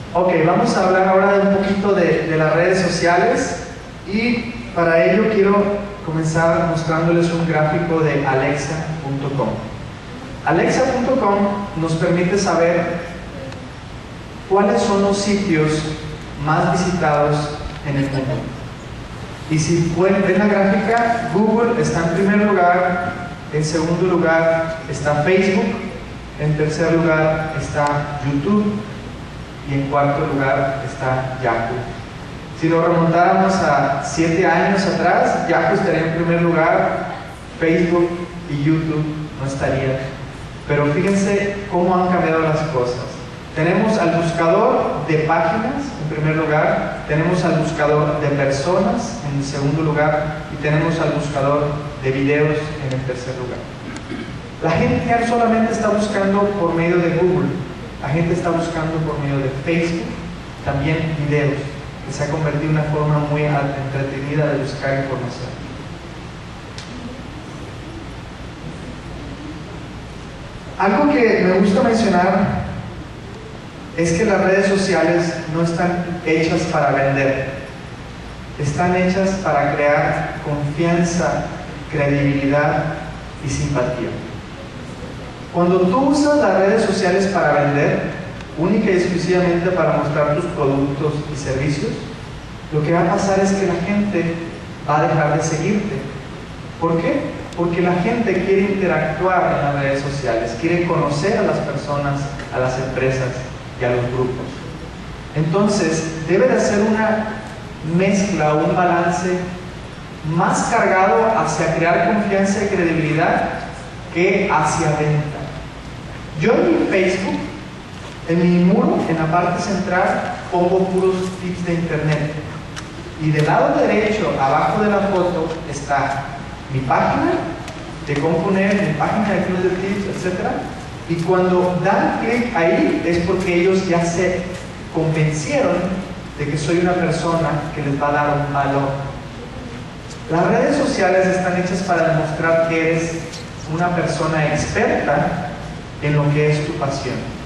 Ok, vamos a hablar ahora de un poquito de las redes sociales y para ello quiero comenzar mostrándoles un gráfico de alexa.com. Alexa.com nos permite saber cuáles son los sitios más visitados en el mundo. Y si ven la gráfica, Google está en primer lugar, en segundo lugar está Facebook, en tercer lugar está YouTube y en cuarto lugar está Yahoo. Si nos remontáramos a 7 años atrás, Yahoo estaría en primer lugar, Facebook y YouTube no estarían. Pero fíjense cómo han cambiado las cosas. Tenemos al buscador de páginas en primer lugar, tenemos al buscador de personas en segundo lugar y tenemos al buscador de videos en el tercer lugar. La gente ya solamente está buscando por medio de Google, la gente está buscando por medio de Facebook, también videos, que se ha convertido en una forma muy entretenida de buscar información. Algo que me gusta mencionar es que las redes sociales no están hechas para vender, están hechas para crear confianza, credibilidad y simpatía. Cuando tú usas las redes sociales para vender, única y exclusivamente para mostrar tus productos y servicios, lo que va a pasar es que la gente va a dejar de seguirte. ¿Por qué? Porque la gente quiere interactuar en las redes sociales, quiere conocer a las personas, a las empresas y a los grupos. Entonces, debe de hacer una mezcla o un balance más cargado hacia crear confianza y credibilidad que hacia venta. Yo en mi Facebook, en mi muro, en la parte central, pongo puros tips de internet. Y del lado derecho, abajo de la foto, está mi página de Componer, mi página de Club de Tips, etc. Y cuando dan clic ahí es porque ellos ya se convencieron de que soy una persona que les va a dar un valor. Las redes sociales están hechas para demostrar que eres una persona experta en lo que es tu pasión.